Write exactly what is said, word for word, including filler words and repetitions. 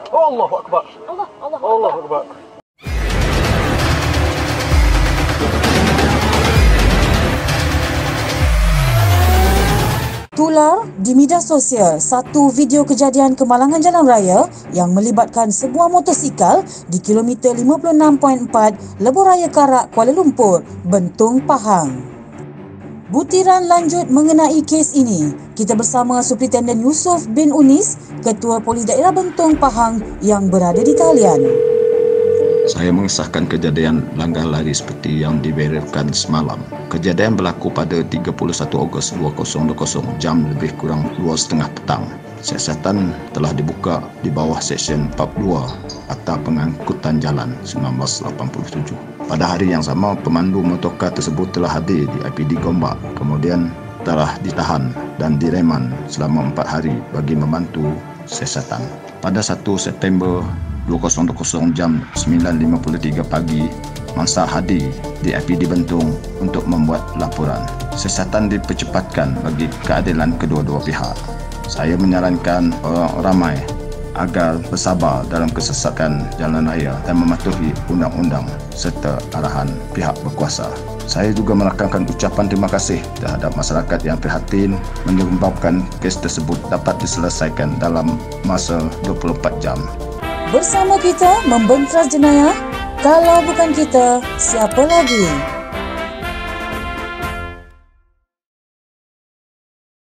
Allahu Akbar. Allah, Allah, Allahu Akbar. Tular di media sosial satu video kejadian kemalangan jalan raya yang melibatkan sebuah motosikal di kilometer lima puluh enam perpuluhan empat Lebuhraya Karak, Kuala Lumpur, Bentong, Pahang. Butiran lanjut mengenai kes ini, kita bersama Superintendent Yusof bin Unis, Ketua Polis Daerah Bentong, Pahang yang berada di talian. Saya mengesahkan kejadian langgar lari seperti yang diberitakan semalam. Kejadian berlaku pada tiga puluh satu Ogos dua ribu dua puluh jam lebih kurang dua tiga puluh petang. Siasatan telah dibuka di bawah Seksyen empat puluh dua Akta Pengangkutan Jalan seribu sembilan ratus lapan puluh tujuh. Pada hari yang sama, pemandu motorkar tersebut telah hadir di I P D Gombak, kemudian telah ditahan dan direman selama empat hari bagi membantu siasatan. Pada satu September dua ribu dua puluh jam sembilan lima puluh tiga pagi, mangsa hadir di I P D Bentong untuk membuat laporan. Siasatan dipercepatkan bagi keadilan kedua-dua pihak. Saya menyarankan orang ramai agar bersabar dalam kesesakan jalan raya dan mematuhi undang-undang serta arahan pihak berkuasa. Saya juga merakamkan ucapan terima kasih terhadap masyarakat yang prihatin menyebabkan kes tersebut dapat diselesaikan dalam masa dua puluh empat jam. Bersama kita membentras jenayah, kalau bukan kita, siapa lagi?